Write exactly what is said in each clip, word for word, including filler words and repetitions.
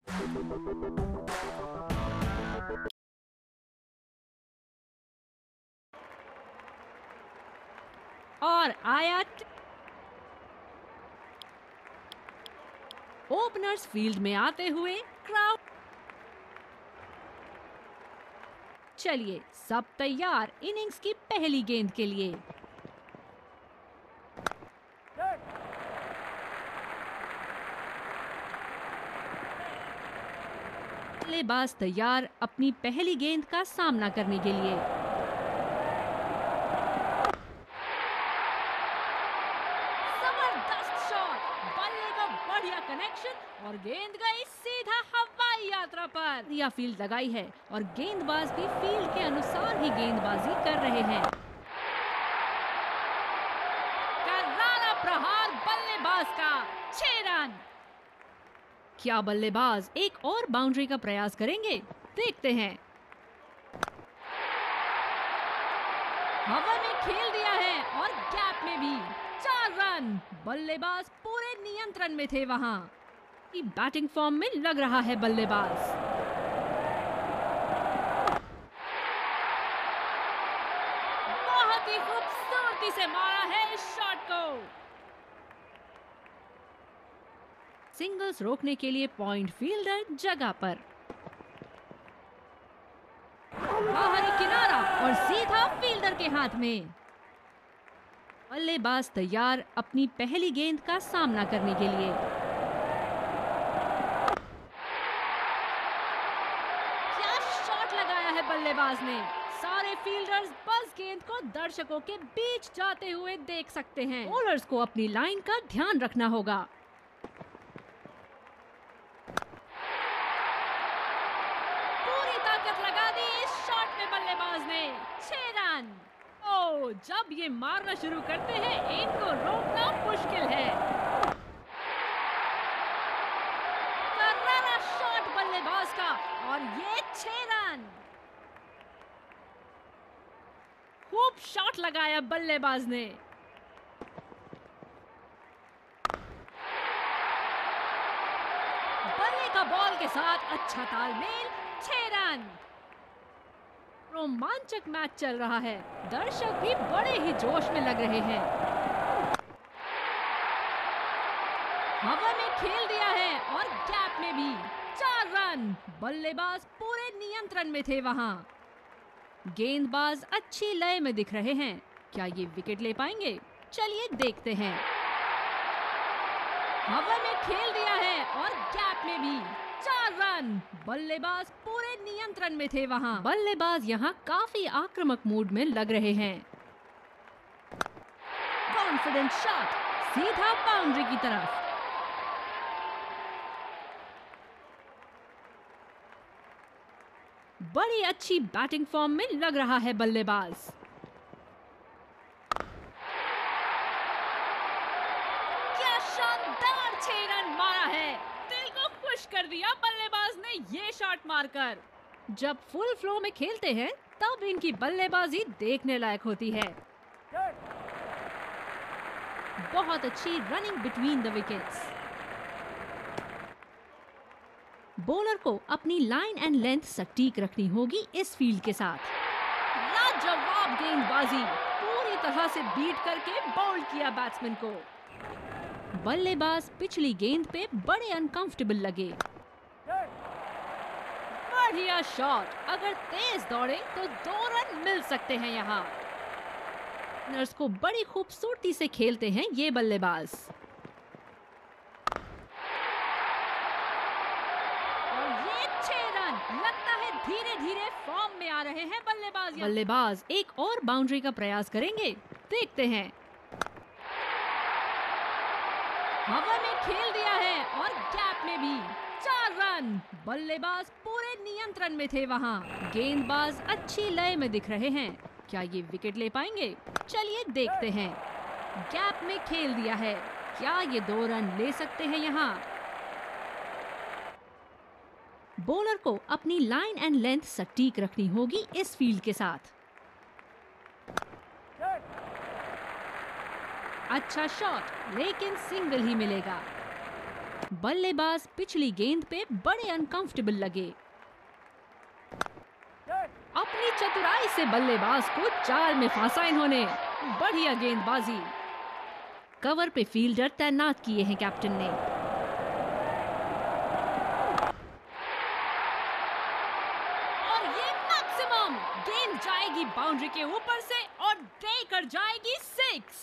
और आया openers field में आते हुए क्राउड। चलिए सब तैयार इनिंग्स की पहली गेंद के लिए। बल्लेबाज तैयार अपनी पहली गेंद का सामना करने के लिए। जबरदस्त शॉट, बल्ले का बढ़िया कनेक्शन और गेंद गई सीधा हवाई यात्रा पर। यह फील्ड लगाई है और गेंदबाज भी फील्ड के अनुसार ही गेंदबाजी कर रहे हैं। करारा प्रहार बल्लेबाज का, छह रन। क्या बल्लेबाज एक और बाउंड्री का प्रयास करेंगे? देखते हैं। हवा में खेल दिया है और गैप में भी, चार रन। बल्लेबाज पूरे नियंत्रण में थे वहां। बैटिंग फॉर्म में लग रहा है बल्लेबाज। बहुत ही खूबसूरती से मारा है इस शॉट को। सिंगल्स रोकने के लिए पॉइंट फील्डर जगह पर। बाहरी किनारा और सीधा फील्डर के हाथ में। बल्लेबाज तैयार अपनी पहली गेंद का सामना करने के लिए। क्या शॉट लगाया है बल्लेबाज ने। सारे फील्डर्स बस गेंद को दर्शकों के बीच जाते हुए देख सकते हैं। बॉलर्स को अपनी लाइन का ध्यान रखना होगा। लगा दी इस शॉट में बल्लेबाज ने, छह रन। ओ, जब ये मारना शुरू करते हैं इनको रोकना मुश्किल है। करारा शॉट बल्लेबाज का और ये छह रन। खूब शॉट लगाया बल्लेबाज ने। बल्ले का बॉल के साथ अच्छा तालमेल, छह रन। रोमांचक मैच चल रहा है, दर्शक भी बड़े ही जोश में लग रहे हैं। हवा में खेल दिया है और गैप में भी, चार रन। बल्लेबाज पूरे नियंत्रण में थे वहां। गेंदबाज अच्छी लय में दिख रहे हैं। क्या ये विकेट ले पाएंगे? चलिए देखते हैं। हवा में खेल दिया है और गैप में भी, चार रन। बल्लेबाज पूरे नियंत्रण में थे वहां। बल्लेबाज यहां काफी आक्रामक मूड में लग रहे हैं। कॉन्फिडेंट शॉट, सीधा बाउंड्री की तरफ। बड़ी अच्छी बैटिंग फॉर्म में लग रहा है बल्लेबाज। क्या शानदार छह रन मारा है। दिल को खुश कर दिया बल्लेबाज ने ये शॉट मारकर। जब फुल फ्लो में खेलते हैं तब इनकी बल्लेबाजी देखने लायक होती है। बहुत अच्छी running between the wickets. Bowler को अपनी लाइन एंड लेंथ सटीक रखनी होगी इस फील्ड के साथ। लाजवाब गेंदबाजी, पूरी तरह से बीट करके बाउंड किया बैट्समैन को। बल्लेबाज पिछली गेंद पे बड़े अनकंफर्टेबल लगे। बढ़िया शॉट, अगर तेज दौड़े तो दो रन मिल सकते हैं यहाँ। नर्स को बड़ी खूबसूरती से खेलते हैं ये बल्लेबाज। और ये छह रन, लगता है धीरे धीरे फॉर्म में आ रहे हैं बल्लेबाज। बल्लेबाज एक और बाउंड्री का प्रयास करेंगे, देखते हैं। हवा में खेल दिया है और गैप में भी, चार रन। बल्लेबाज पूरे नियंत्रण में थे वहां। गेंदबाज अच्छी लय में दिख रहे हैं। क्या ये विकेट ले पाएंगे? चलिए देखते हैं। गैप में खेल दिया है, क्या ये दो रन ले सकते हैं यहाँ? बॉलर को अपनी लाइन एंड लेंथ सटीक रखनी होगी इस फील्ड के साथ। अच्छा शॉट, लेकिन सिंगल ही मिलेगा। बल्लेबाज पिछली गेंद पे बड़े अनकंफर्टेबल लगे। अपनी चतुराई से बल्लेबाज को चाल में फंसा इन्होंने। बढ़िया गेंदबाजी। कवर पे फील्डर तैनात किए हैं कैप्टन ने। और ये मैक्सिमम। गेंद जाएगी बाउंड्री के ऊपर से और देकर जाएगी सिक्स।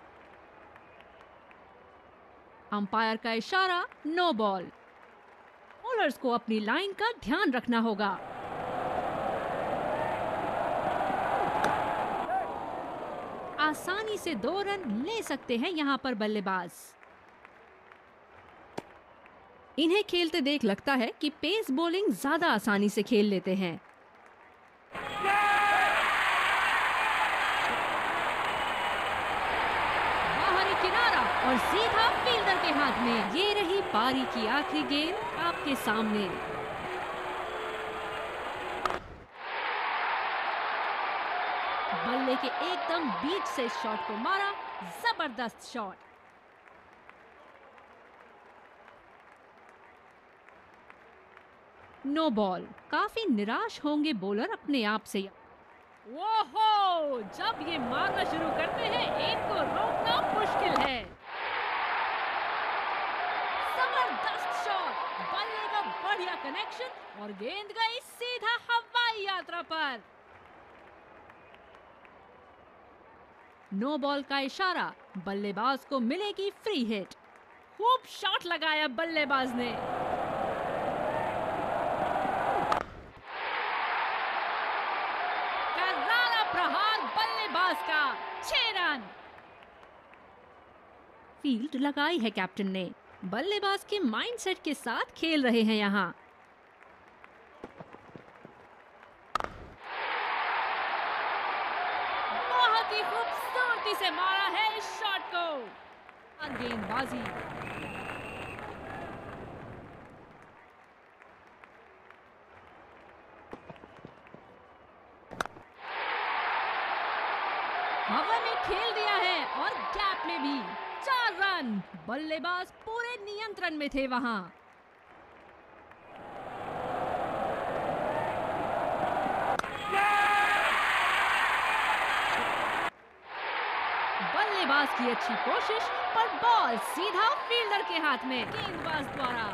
अंपायर का इशारा, नो बॉल। बॉलर्स को अपनी लाइन का ध्यान रखना होगा। आसानी से दो रन ले सकते हैं यहां पर बल्लेबाज। इन्हें खेलते देख लगता है कि पेस बॉलिंग ज्यादा आसानी से खेल लेते हैं। बाहरी किनारा और सीधा फील्डर के हाथ में। ये रही पारी की आखिरी गेंद आपके सामने। बल्ले के एकदम बीच से शॉट को मारा। जबरदस्त शॉट। No ball. काफी निराश होंगे बॉलर अपने आप से। ओहो, जब ये मारना शुरू करते हैं इनको रोकना मुश्किल है। जबरदस्त शॉट। बल्ले का बढ़िया कनेक्शन और गेंद गई सीधा हवाई यात्रा पर। नो बॉल का इशारा। बल्लेबाज को मिलेगी फ्री हिट। खूब शॉट लगाया बल्लेबाज ने। करारा प्रहार बल्लेबाज का। छह रन। फील्ड लगाई है कैप्टन ने। बल्लेबाज के माइंडसेट के साथ खेल रहे हैं यहाँ। बहुत ही खूबसूरती से मारा है इस शॉट को। गेंदबाजी। हवा में खेल दिया है और गैप में भी। चार रन। बल्लेबाज पूरे नियंत्रण में थे वहां। बल्लेबाज की अच्छी कोशिश पर बॉल सीधा फील्डर के हाथ में गेंदबाज द्वारा।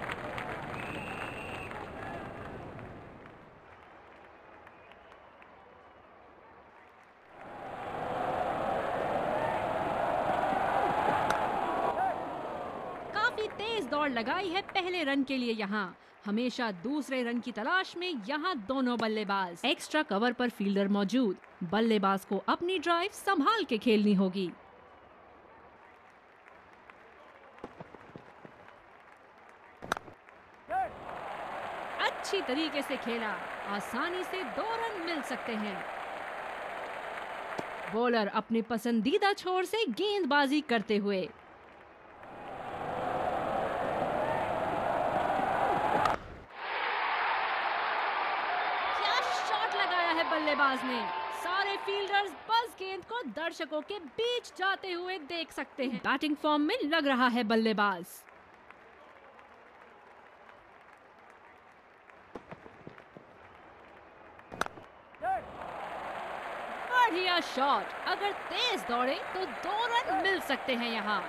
काफी तेज दौड़ लगाई है पहले रन के लिए यहाँ। हमेशा दूसरे रन की तलाश में यहाँ दोनों बल्लेबाज। एक्स्ट्रा कवर पर फील्डर मौजूद। बल्लेबाज को अपनी ड्राइव संभाल के खेलनी होगी। अच्छी तरीके से खेला। आसानी से दो रन मिल सकते हैं। बॉलर अपने पसंदीदा छोर से गेंदबाजी करते हुए। बल्लेबाज ने। सारे फील्डर्स बस गेंद को दर्शकों के बीच जाते हुए देख सकते हैं। बैटिंग फॉर्म में लग रहा है बल्लेबाज। बढ़िया शॉट। अगर तेज दौड़े तो दो रन मिल सकते हैं यहाँ।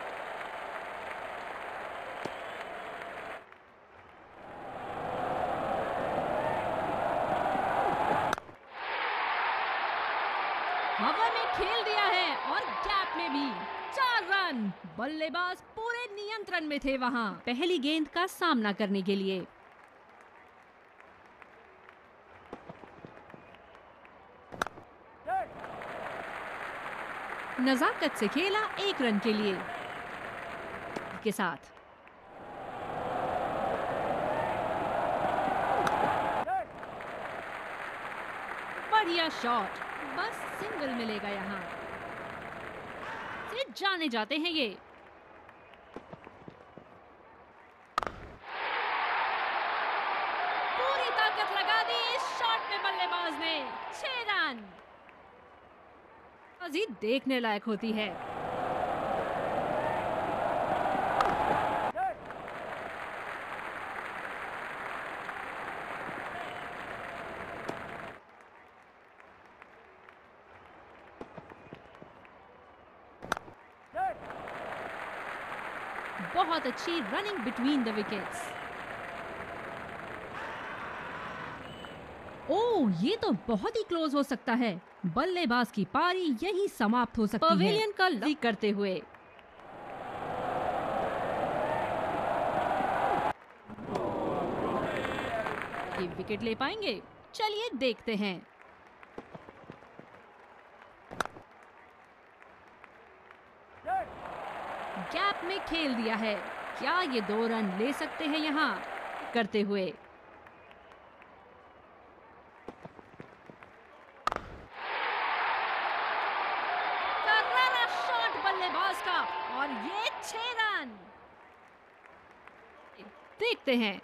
हवा में खेल दिया है और गैप में भी। चार रन। बल्लेबाज पूरे नियंत्रण में थे वहां पहली गेंद का सामना करने के लिए। नजाकत से खेला एक रन के लिए के साथ। बढ़िया शॉट। बस सिंगल मिलेगा यहाँ। से जाने जाते हैं ये। पूरी ताकत लगा दी इस शॉट में बल्लेबाज ने। छह रन। बाजी देखने लायक होती है। बहुत अच्छी running between the wickets. Oh, ये तो बहुत ही क्लोज हो सकता है। बल्लेबाज की पारी यही समाप्त हो सकती है। पवेलियन का लॉक करते हुए ये विकेट ले पाएंगे? चलिए देखते हैं। गैप में खेल दिया है। क्या ये दो रन ले सकते हैं यहाँ करते हुए? करारा शॉट बल्लेबाज का और ये छह रन। देखते हैं।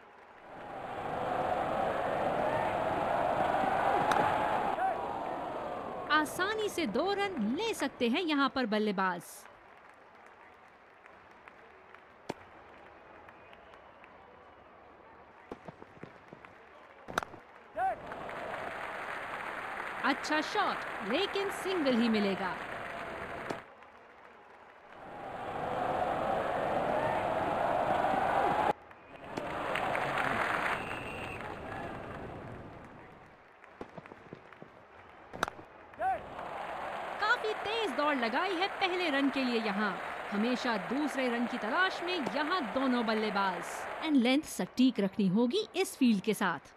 आसानी से दो रन ले सकते हैं यहाँ पर बल्लेबाज। अच्छा शॉट, लेकिन सिंगल ही मिलेगा। काफी तेज दौड़ लगाई है पहले रन के लिए यहाँ। हमेशा दूसरे रन की तलाश में यहाँ दोनों बल्लेबाज। एंड लेंथ सटीक रखनी होगी इस फील्ड के साथ।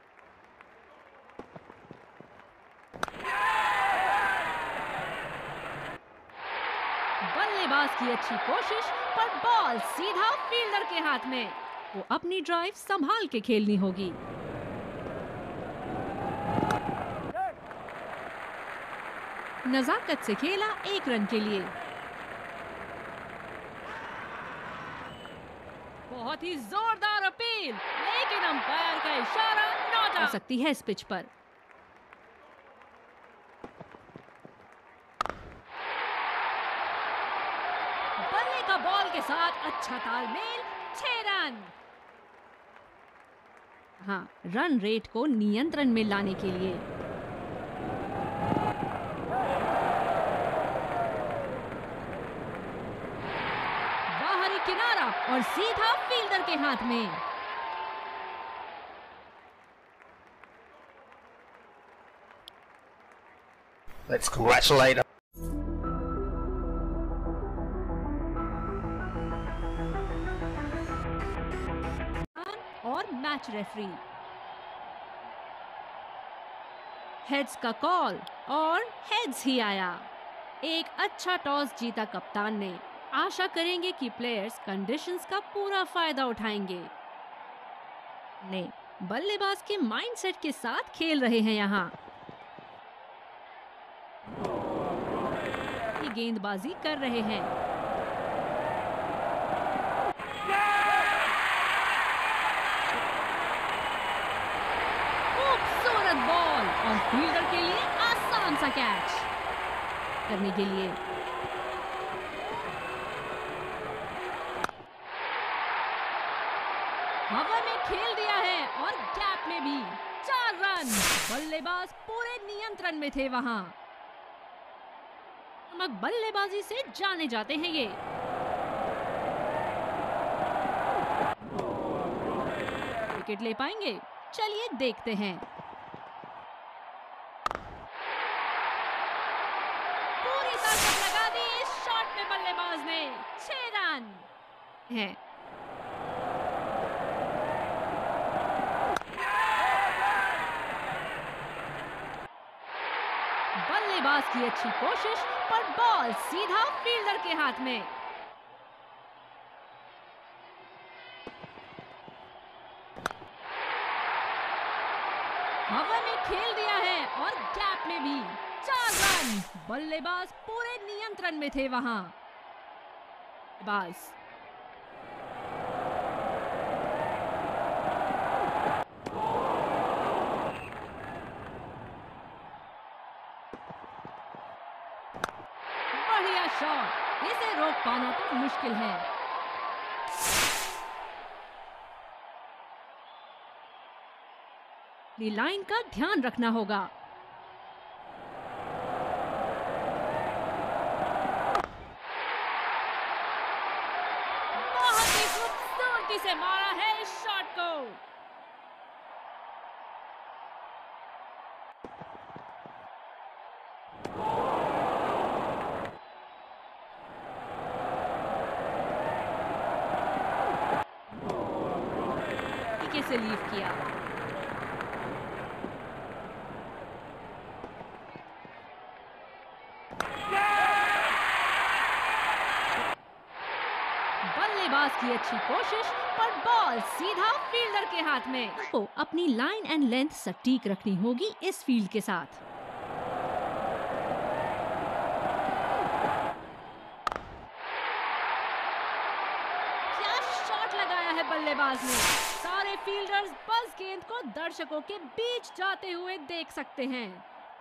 बल्लेबाज की अच्छी कोशिश, पर बॉल सीधा फील्डर के हाथ में। वो अपनी ड्राइव संभाल के खेलनी होगी। नजाकत से खेला एक रन के लिए। बहुत ही जोरदार अपील, लेकिन अंपायर का इशारा नॉट आउट हो सकती है इस पिच पर। बल्ले का बॉल के साथ अच्छा तालमेल, छह रन। हाँ, रन रेट को नियंत्रण में लाने के लिए। बाहरी किनारा और सीधा फील्डर के हाथ में। Let's congratulate और मैच रेफरी। हेड्स का कॉल और हेड्स ही आया। एक अच्छा टॉस जीता कप्तान ने। आशा करेंगे कि प्लेयर्स कंडीशंस का पूरा फायदा उठाएंगे। ने बल्लेबाज के माइंडसेट के साथ खेल रहे हैं यहाँ। ये गेंदबाजी कर रहे हैं। खूबसूरत बॉल और फील्डर के लिए आसान सा कैच करने के लिए। हवा में खेल दिया है और गैप में भी। चार रन। बल्लेबाज पूरे नियंत्रण में थे वहां। बल्लेबाजी से जाने जाते हैं ये। विकेट ले पाएंगे? चलिए देखते हैं। पूरी ताकत लगा दी इस शॉट में बल्लेबाज ने। छह रन है। बल्लेबाज की अच्छी कोशिश, पर बॉल सीधा फील्डर के हाथ में। हवा में खेल दिया है और गैप में भी। चार रन। बल्लेबाज पूरे नियंत्रण में थे वहां। बस बढ़िया शॉट, इसे रोक पाना तो मुश्किल है। लाइन का ध्यान रखना होगा। बहुत ही खूबसूरती से मारा है इस शॉट को। से लीव किया। बल्लेबाज की अच्छी कोशिश पर बॉल सीधा फील्डर के हाथ में। तो अपनी लाइन एंड लेंथ सटीक रखनी होगी इस फील्ड के साथ। क्या शॉट लगाया है बल्लेबाज ने। सारे फील्डर्स बस गेंद को दर्शकों के बीच जाते हुए देख सकते हैं।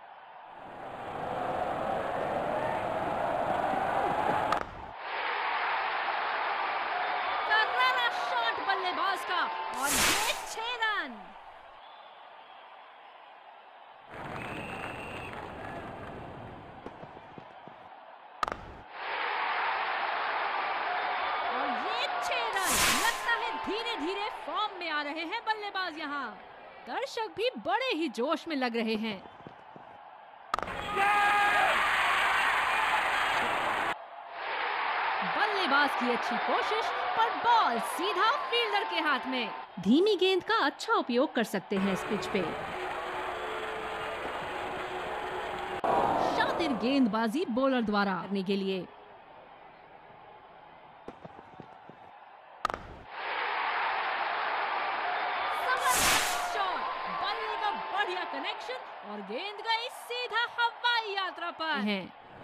करारा शॉट बल्लेबाज का और ये छह रन। और ये छह रन। लगता है धीरे धीरे फॉर्म में आ रहे हैं बल्लेबाज यहाँ। दर्शक भी बड़े ही जोश में लग रहे हैं। बल्लेबाज की अच्छी कोशिश पर बॉल सीधा फील्डर के हाथ में। धीमी गेंद का अच्छा उपयोग कर सकते हैं इस पिच पे। शातिर गेंदबाजी बॉलर द्वारा करने के लिए। कनेक्शन और गेंद गई सीधा हवाई यात्रा पर है।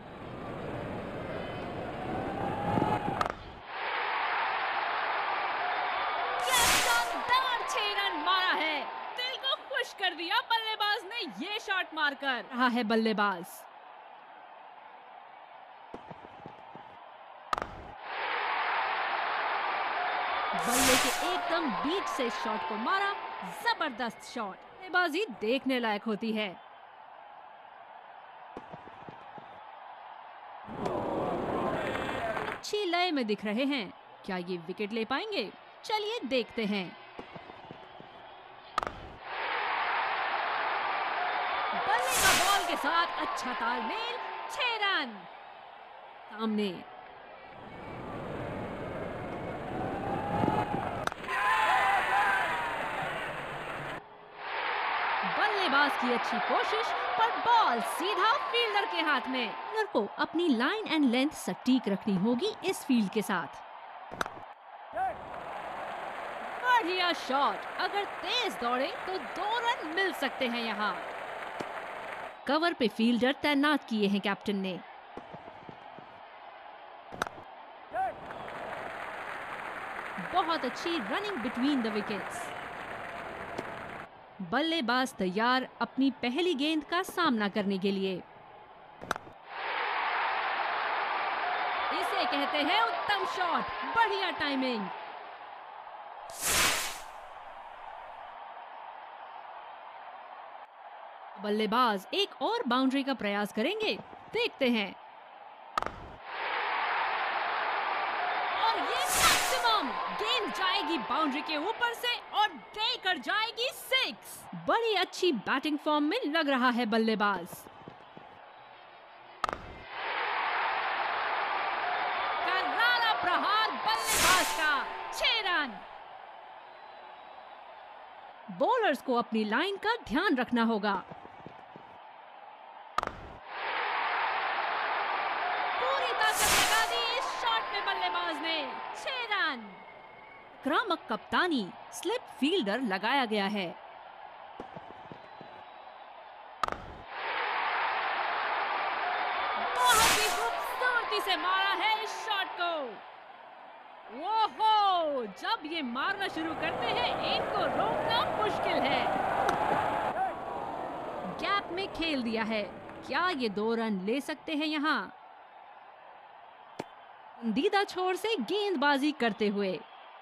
क्या शानदार छह रन मारा है। दिल को खुश कर दिया बल्लेबाज ने ये शॉट मारकर। रहा है बल्लेबाज। बल्ले के एकदम बीच से शॉट को मारा। जबरदस्त शॉट। बल्लेबाजी देखने लायक होती है। अच्छी लय में दिख रहे हैं। क्या ये विकेट ले पाएंगे? चलिए देखते हैं। बल्ले का बॉल के साथ अच्छा तालमेल। छह रन। सामने बल्लेबाज की अच्छी कोशिश पर बॉल सीधा फील्डर के हाथ में। फील्डर को अपनी लाइन एंड लेंथ सटीक रखनी होगी इस फील्ड के साथ। बढ़िया शॉट। अगर तेज दौड़े तो दो रन मिल सकते हैं यहाँ। कवर पे फील्डर तैनात किए हैं कैप्टन ने। बहुत अच्छी रनिंग बिटवीन द विकेट्स। बल्लेबाज तैयार अपनी पहली गेंद का सामना करने के लिए। इसे कहते हैं उत्तम शॉट। बढ़िया टाइमिंग। बल्लेबाज एक और बाउंड्री का प्रयास करेंगे। देखते हैं। और ये मैक्सिमम। गेंद जाएगी बाउंड्री के ऊपर से और देकर जाएगी सिक्स। बड़ी अच्छी बैटिंग फॉर्म में लग रहा है बल्लेबाज। करारा प्रहार बल्लेबाज का। छह रन। बॉलर्स को अपनी लाइन का ध्यान रखना होगा। पूरी ताकत लगा दी इस शॉट में बल्लेबाज ने। छह रन। आक्रामक कप्तानी। स्लिप फील्डर लगाया गया है। बहुत ही खूबसूरती से मारा है इस शॉट को। ओहो, जब ये मारना शुरू करते हैं इनको रोकना मुश्किल है। गैप में खेल दिया है। क्या ये दो रन ले सकते हैं यहाँ? पसंदीदा छोर से गेंदबाजी करते हुए।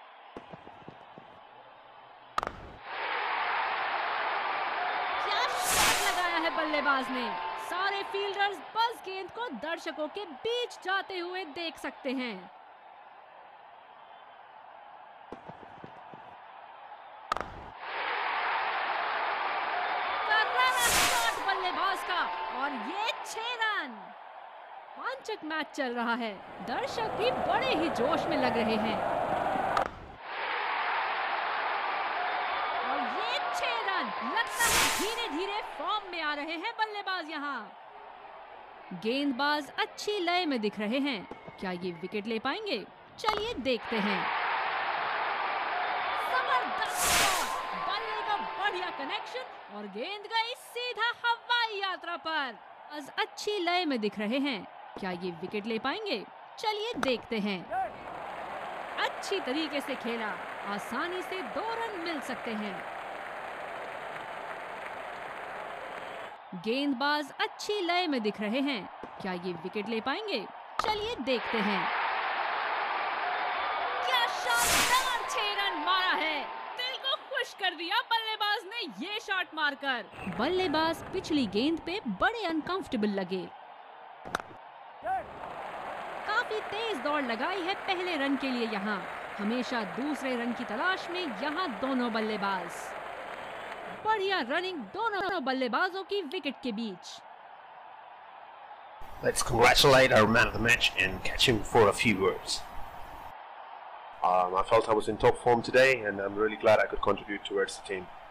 बल्लेबाज ने। सारे फील्डर्स बस गेंद को दर्शकों के बीच जाते हुए देख सकते हैं। बल्लेबाज का और ये छह रन। रोमांचक मैच चल रहा है, दर्शक भी बड़े ही जोश में लग रहे हैं। और ये छह रन, लगता है धीरे धीरे फॉर्म में आ रहे हैं बल्लेबाज यहाँ। गेंदबाज अच्छी लय में दिख रहे हैं, क्या ये विकेट ले पाएंगे? चलिए देखते हैं। जबरदस्त शॉट, बल्ले का बढ़िया कनेक्शन और गेंद गई सीधा हवाई यात्रा पर। आज अच्छी लय में दिख रहे हैं, क्या ये विकेट ले पाएंगे? चलिए देखते हैं। अच्छी तरीके से खेला, आसानी से दो रन मिल सकते हैं। गेंदबाज अच्छी लय में दिख रहे हैं, क्या ये विकेट ले पाएंगे? चलिए देखते हैं। क्या शानदार छह रन मारा है, दिल को खुश कर दिया बल्लेबाज ने ये शॉट मारकर। बल्लेबाज पिछली गेंद पे बड़े अनकंफर्टेबल लगे। काफी तेज दौड़ लगाई है पहले रन के लिए यहाँ, हमेशा दूसरे रन की तलाश में यहाँ दोनों बल्लेबाज। बढ़िया रनिंग दोनों बल्लेबाजों की विकेट के बीच। Let's congratulate our man of the match and catch him for a few words. Um, I felt I was in top form today, and I'm really glad I could contribute towards the team.